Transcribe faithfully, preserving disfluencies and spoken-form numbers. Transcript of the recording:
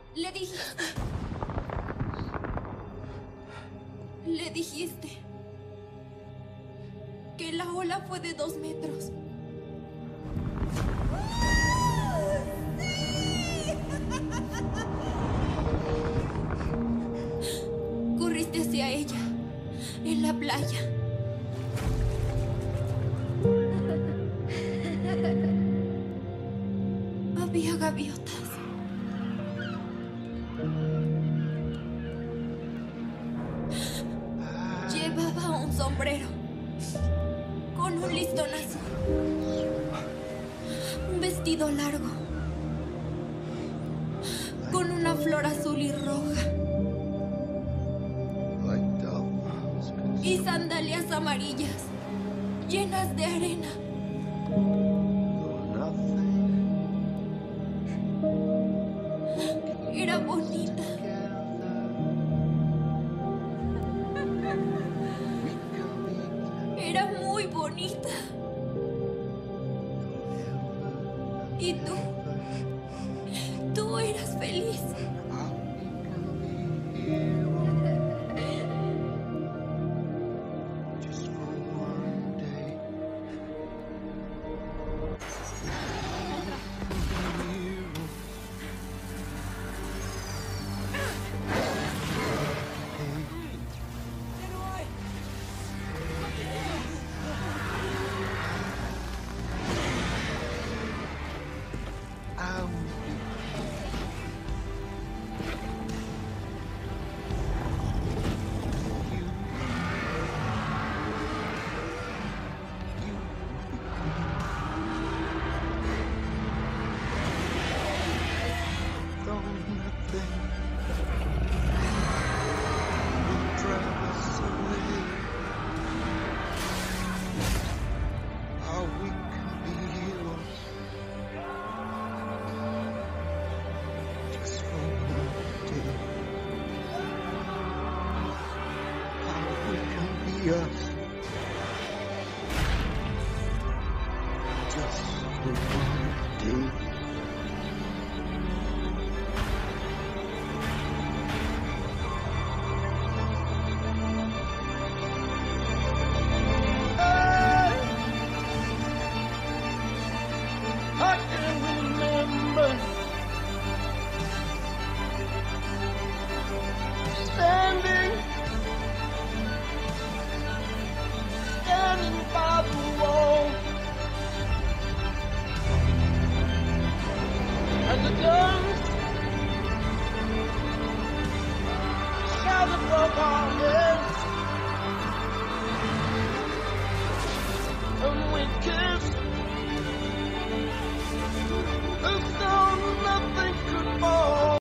Le dijiste. Le dijiste que la ola fue de dos metros. Corriste hacia ella, en la playa. Había gaviotas. Llevaba un sombrero con un listón azul. Un vestido largo con una flor azul y roja. Y sandalias amarillas llenas de arena. Era bonita. Era muy bonita. Y tú, tú eras feliz. Yes. Just for one day. I can remember standing, standing by the wall, and the guns shout above our heads.